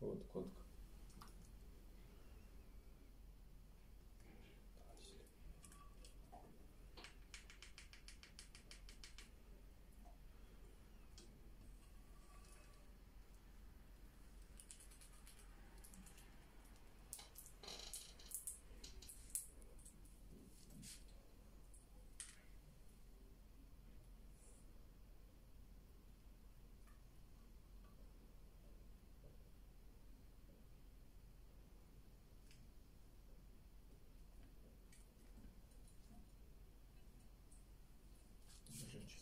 Вот, котка. Живчик.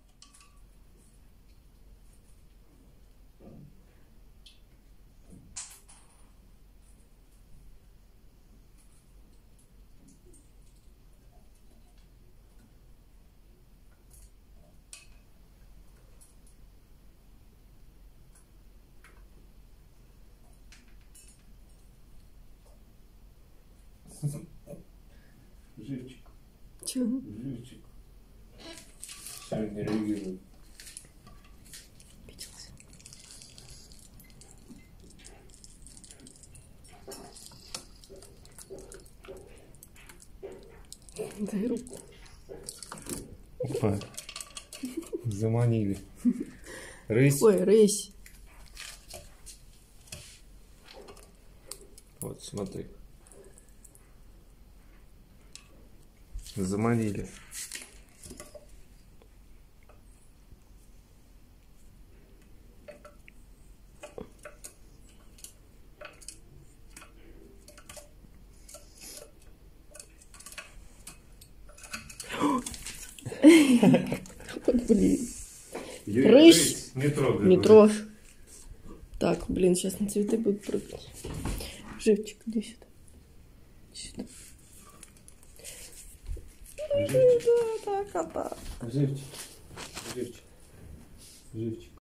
Живчик. Чего? Живчик. Все, не реагирует. Обиделся. Дай руку. Опа. Заманили. Рысь. Ой, рысь. Вот, смотри. Заманили. Вот, блин. Рысь. Не трогай. Не трожь. Так, блин, сейчас на цветы будут прыгать. Живчик, иди сюда. Иди сюда. Живчик. Да, кота. Живчик. Живчик. Живчик.